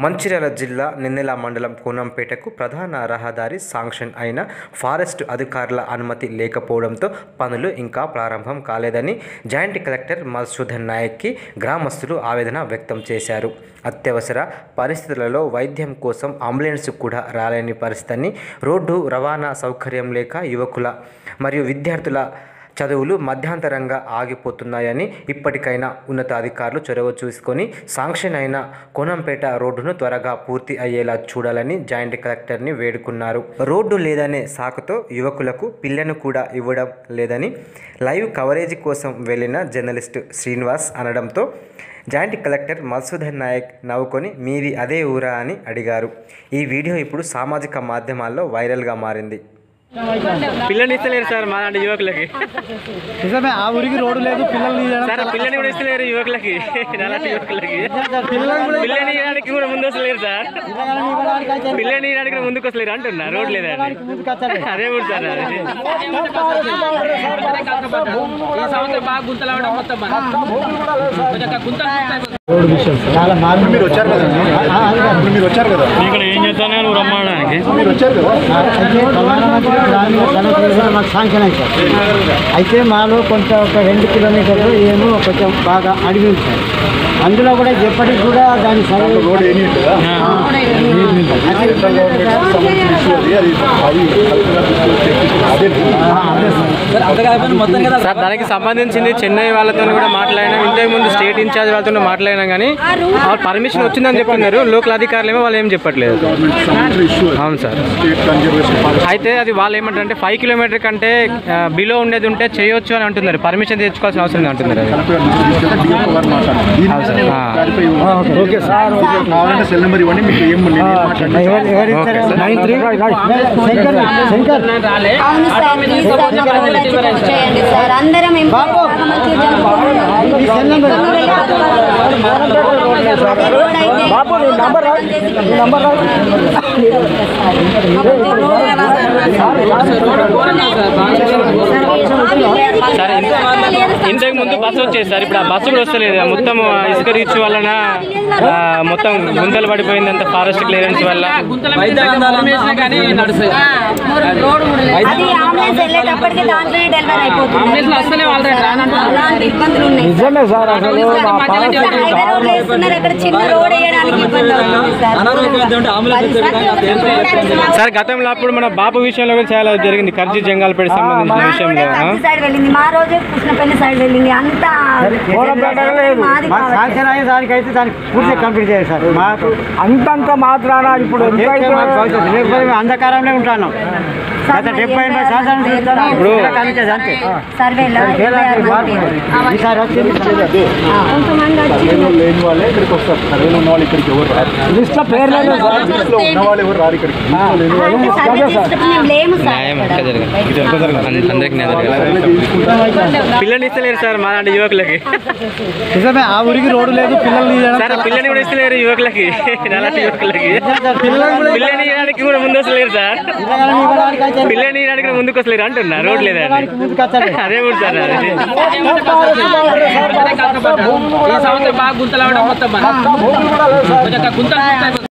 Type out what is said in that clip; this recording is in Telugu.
మంచిర్యాల జిల్లా నిన్నెల మండలం కోనంపేటకు ప్రధాన రహదారి శాంక్షన్ అయిన ఫారెస్ట్ అధికారుల అనుమతి లేకపోవడంతో పనులు ఇంకా ప్రారంభం కాలేదని జాయింట్ కలెక్టర్ మధుసూదన్ నాయక్కి గ్రామస్తులు ఆవేదన వ్యక్తం చేశారు. అత్యవసర పరిస్థితులలో వైద్యం కోసం అంబులెన్స్ కూడా రాలేని పరిస్థితిని, రోడ్డు రవాణా సౌకర్యం లేక యువకుల మరియు విద్యార్థుల చదువులు మధ్యాంతరంగా ఆగిపోతున్నాయని, ఇప్పటికైనా ఉన్నతాధికారులు చొరవ చూసుకొని శాంక్షన్ అయిన కోనంపేట రోడ్డును త్వరగా పూర్తి అయ్యేలా చూడాలని జాయింట్ కలెక్టర్ని వేడుకున్నారు. రోడ్డు లేదనే సాకుతో యువకులకు పిల్లను కూడా ఇవ్వడం లేదని లైవ్ కవరేజ్ కోసం వెళ్లిన జర్నలిస్ట్ శ్రీనివాస్ అనడంతో జాయింట్ కలెక్టర్ మధుసూదన్ నాయక్ నవ్వుకొని మీది అదే ఊరా అని అడిగారు. ఈ వీడియో ఇప్పుడు సామాజిక మాధ్యమాల్లో వైరల్గా మారింది. పిల్లని ఇస్తలేరు సార్ మా లాంటి యువకులకి. నిజమే, ఆ ఊరికి రోడ్డు లేదు, పిల్లని కూడా ఇస్తలేరు యువకులకి, అలాంటి యువకులకి పిల్లని ఇవ్వడానికి కూడా ముందు వస్తలేరు సార్. పిల్లని ఇవ్వడానికి ముందుకు వస్తలేరు అంటున్నా, రోడ్ లేదా అదే కూడా సార్. మీరు వచ్చారు కదా, ఇక్కడ ఏం చేస్తాను నువ్వు రమ్మడానికి మాకు శాంక్షన్ అయింది సార్. అయితే మాలో కొంచెం ఒక 2 కిలోమీటర్లు ఏమో కొంచెం బాగా అడిగి ఉంది సార్. అందులో కూడా ఎప్పటికి కూడా దాని సార్ దానికి సంబంధించింది చెన్నై వాళ్ళతో కూడా మాట్లాడినా, ఇంతకుముందు స్టేట్ ఇన్ఛార్జ్ వాళ్ళతో మాట్లాడినా కానీ పర్మిషన్ వచ్చిందని చెప్తున్నారు. లోకల్ అధికారులు ఏమో వాళ్ళు ఏం చెప్పట్లేదు. అవును సార్. అయితే అది వాళ్ళు ఏమంటారంటే 5 కిలోమీటర్ కంటే బిలో ఉండేది ఉంటే చేయొచ్చు అని అంటున్నారు. పర్మిషన్ తెచ్చుకోవాల్సిన అవసరం అంటున్నారు. ఓకే సార్, సెల్ నెంబర్ ఇవ్వండి. మీకు ఏం సరే, ఇంతకు ముందు బస్సు వచ్చేది సార్, ఇప్పుడు ఆ బస్సు కూడా వస్తలేదు. మొత్తం ఇసుక రీచ్ వలన మొత్తం గుంతలు పడిపోయింది, అంత ఫారెస్ట్ క్లియరెన్స్ వల్ల. నిజమే సార్, సార్ గతంలో అప్పుడు మన బాబు విషయంలో కూడా చాలా జరిగింది, కర్జీ జంగాలపేట సంబంధించిన విషయంలో. దానికైతే దానికి పూర్తి కంప్లీట్ చేయాలి సార్. మాకు అంతంత మాత్రాన ఇప్పుడు అంధకారంలో ఉంటాను. గత 70-80 సంవత్సరాలు ఇప్పుడు లేని వాళ్ళే ఇక్కడికి వస్తారు. సర్వేలో ఉన్న వాళ్ళు ఇక్కడికి ఎవరు రారు. లిస్ట్లో పేరు లేదు, ఉన్న వాళ్ళు ఎవరు రారు ఇక్కడికి. పిల్లని ఇస్తలేరు సార్ మా లాంటి యువకులకి. నిజమే, ఆ ఊరికి రోడ్డు లేదు, పిల్లని కూడా ఇస్తలేరు యువకులకి, అలాంటి యువకులకి పిల్లని ఇవ్వడానికి కూడా ముందు వస్తలేరు సార్. పిల్లని ఇవ్వడానికి ముందుకు వస్తలేరు అంటున్నా, రోడ్ లేదా అదే కూడా సార్.